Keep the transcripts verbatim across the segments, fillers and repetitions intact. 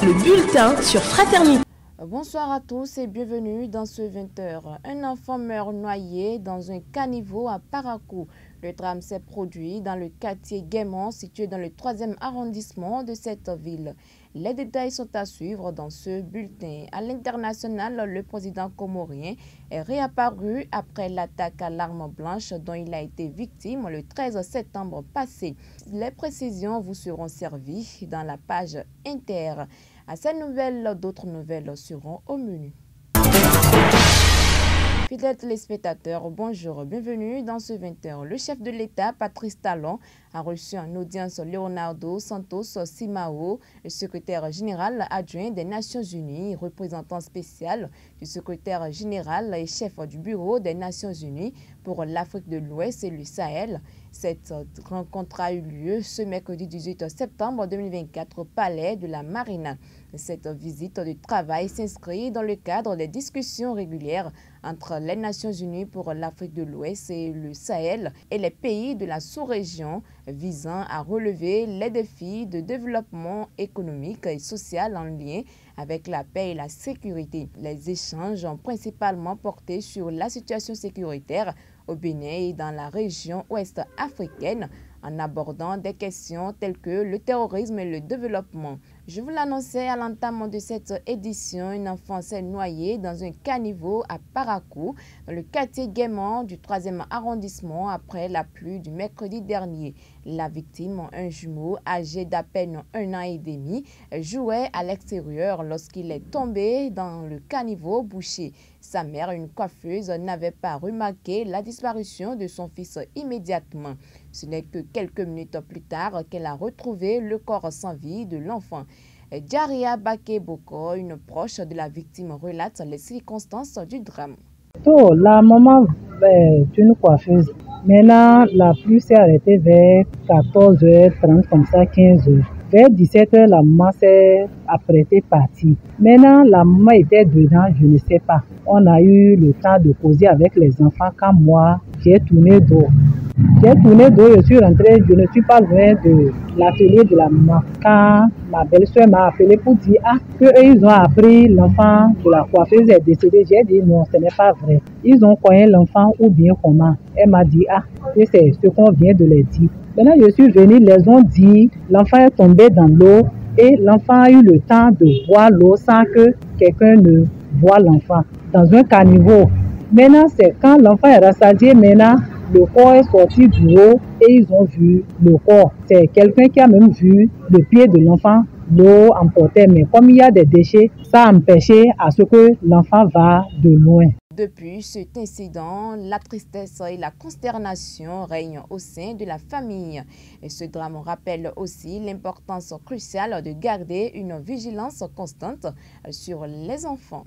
Le bulletin sur Fraternité. Bonsoir à tous et bienvenue dans ce vingt heures. Un enfant meurt noyé dans un caniveau à Parakou. Le drame s'est produit dans le quartier Guémon, situé dans le troisième arrondissement de cette ville. Les détails sont à suivre dans ce bulletin. À l'international, le président comorien est réapparu après l'attaque à l'arme blanche dont il a été victime le treize septembre passé. Les précisions vous seront servies dans la page Inter. À ces nouvelles, d'autres nouvelles seront au menu. Fidèles téléspectateurs, bonjour, bienvenue dans ce vingt heures. Le chef de l'État, Patrice Talon, a reçu en audience Leonardo Santos Simao, le secrétaire général adjoint des Nations Unies, représentant spécial du secrétaire général et chef du bureau des Nations Unies pour l'Afrique de l'Ouest et le Sahel. Cette rencontre a eu lieu ce mercredi dix-huit septembre deux mille vingt-quatre au Palais de la Marina. Cette visite de travail s'inscrit dans le cadre des discussions régulières entre les Nations Unies pour l'Afrique de l'Ouest et le Sahel et les pays de la sous-région visant à relever les défis de développement économique et social en lien avec la paix et la sécurité. Les échanges ont principalement porté sur la situation sécuritaire au Bénin et dans la région ouest africaine, en abordant des questions telles que le terrorisme et le développement. Je vous l'annonçais à l'entame de cette édition, un enfant s'est noyé dans un caniveau à Parakou, dans le quartier Guémon du troisième arrondissement, après la pluie du mercredi dernier. La victime, un jumeau âgé d'à peine un an et demi, jouait à l'extérieur lorsqu'il est tombé dans le caniveau bouché. Sa mère, une coiffeuse, n'avait pas remarqué la disparition de son fils immédiatement. Ce n'est que quelques minutes plus tard qu'elle a retrouvé le corps sans vie de l'enfant. Djaria Bakeboko, une proche de la victime, relate les circonstances du drame. Oh, la maman est une coiffeuse. Maintenant, la pluie s'est arrêtée vers quatorze heures trente, comme ça, quinze heures. Vers dix-sept heures, la maman s'est apprêtée partir. Maintenant, la maman était dedans, je ne sais pas. On a eu le temps de causer avec les enfants quand moi, j'ai tourné d'eau. J'ai tourné d'eau, je suis rentrée, je ne suis pas loin de l'atelier de la maman. Quand ma belle-soeur m'a appelé pour dire ah, qu'ils ont appris l'enfant de la coiffeuse est décédé, j'ai dit non, ce n'est pas vrai. Ils ont cogné l'enfant ou bien comment. Elle m'a dit ah, que c'est ce qu'on vient de leur dire. Maintenant, je suis venue, les ont dit, l'enfant est tombé dans l'eau et l'enfant a eu le temps de boire l'eau sans que quelqu'un ne voie l'enfant dans un caniveau. Maintenant, c'est quand l'enfant est rassasié, maintenant, le corps est sorti du haut et ils ont vu le corps. C'est quelqu'un qui a même vu le pied de l'enfant, l'eau emportait. Mais comme il y a des déchets, ça a empêché à ce que l'enfant va de loin. Depuis cet incident, la tristesse et la consternation règnent au sein de la famille. Et ce drame rappelle aussi l'importance cruciale de garder une vigilance constante sur les enfants.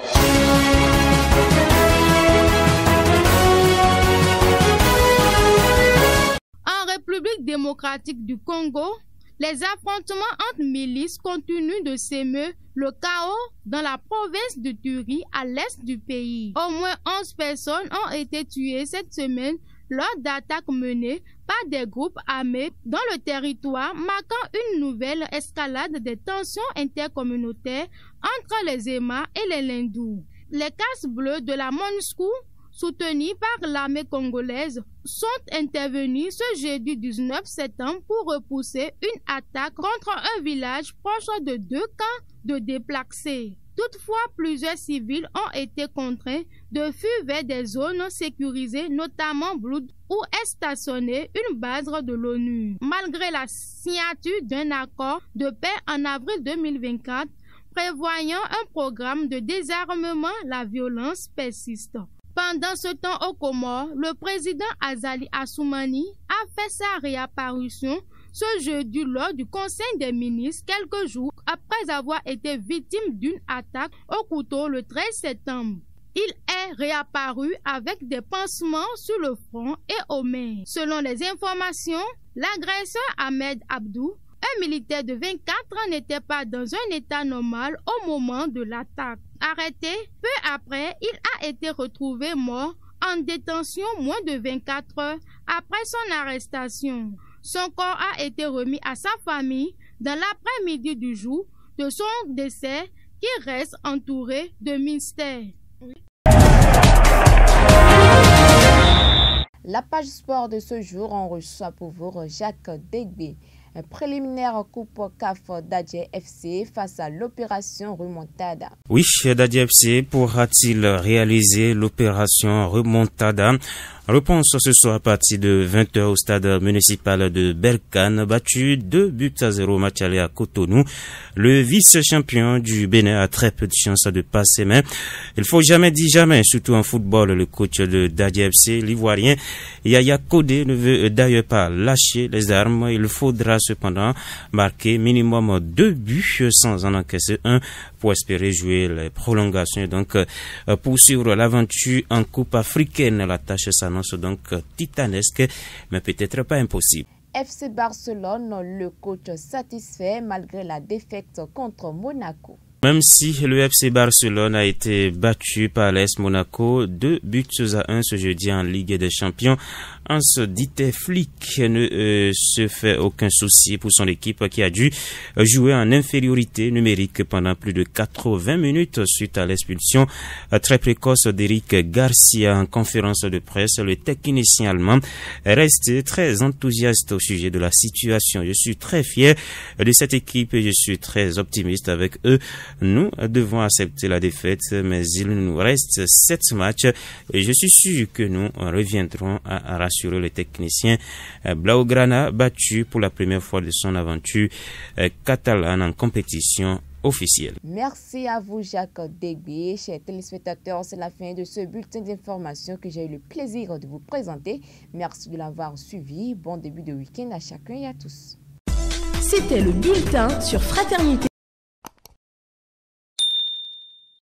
En République démocratique du Congo, les affrontements entre milices continuent de s'émeut le chaos dans la province de Turi à l'est du pays. Au moins onze personnes ont été tuées cette semaine lors d'attaques menées par des groupes armés dans le territoire, marquant une nouvelle escalade des tensions intercommunautaires entre les Éma et les Lindous. Les casques bleus de la MONUSCO, soutenus par l'armée congolaise, sont intervenus ce jeudi dix-neuf septembre pour repousser une attaque contre un village proche de deux camps de déplacés. Toutefois, plusieurs civils ont été contraints de fuir vers des zones sécurisées, notamment Bloud, où est stationnée une base de l'ONU. Malgré la signature d'un accord de paix en avril deux mille vingt-quatre, prévoyant un programme de désarmement, la violence persiste. Pendant ce temps au Comores, le président Azali Assoumani a fait sa réapparition ce jeudi lors du Conseil des ministres, quelques jours après avoir été victime d'une attaque au couteau le treize septembre. Il est réapparu avec des pansements sur le front et aux mains. Selon les informations, l'agresseur Ahmed Abdou, un militaire de vingt-quatre ans, n'était pas dans un état normal au moment de l'attaque. Arrêté, peu après, il a été retrouvé mort en détention moins de vingt-quatre heures après son arrestation. Son corps a été remis à sa famille dans l'après-midi du jour, de son décès qui reste entouré de mystères. La page sport de ce jour, on reçoit pour vous Jacques Degbe. Un préliminaire coupe C A F d'Adjé F C face à l'opération Remontada. Oui, d'Adjé F C pourra-t-il réaliser l'opération Remontada? Réponse ce soir à partir de vingt heures au stade municipal de Berkane, battu deux buts à zéro match aller à Cotonou. Le vice-champion du Bénin a très peu de chance de passer, mais il faut jamais dire jamais, surtout en football. Le coach de d'Adjé F C, l'Ivoirien Yaya Kodé, ne veut d'ailleurs pas lâcher les armes. Il faudra cependant marquer minimum deux buts sans en encaisser un pour espérer jouer les prolongations et donc poursuivre l'aventure en Coupe africaine. La tâche s'annonce donc titanesque, mais peut-être pas impossible. F C Barcelone, le coach satisfait malgré la défaite contre Monaco. Même si le F C Barcelone a été battu par l'A S Monaco, deux buts à un ce jeudi en Ligue des Champions, Hans Dieter Flick ne euh, se fait aucun souci pour son équipe qui a dû jouer en infériorité numérique pendant plus de quatre-vingts minutes suite à l'expulsion très précoce d'Eric Garcia. En conférence de presse, le technicien allemand reste très enthousiaste au sujet de la situation. Je suis très fier de cette équipe et je suis très optimiste avec eux. Nous devons accepter la défaite, mais il nous reste sept matchs et je suis sûr que nous reviendrons à rassurer les techniciens. Blaugrana battu pour la première fois de son aventure catalane en compétition officielle. Merci à vous Jacques Degbe. Chers téléspectateurs, c'est la fin de ce bulletin d'information que j'ai eu le plaisir de vous présenter. Merci de l'avoir suivi. Bon début de week-end à chacun et à tous. C'était le bulletin sur Fraternité.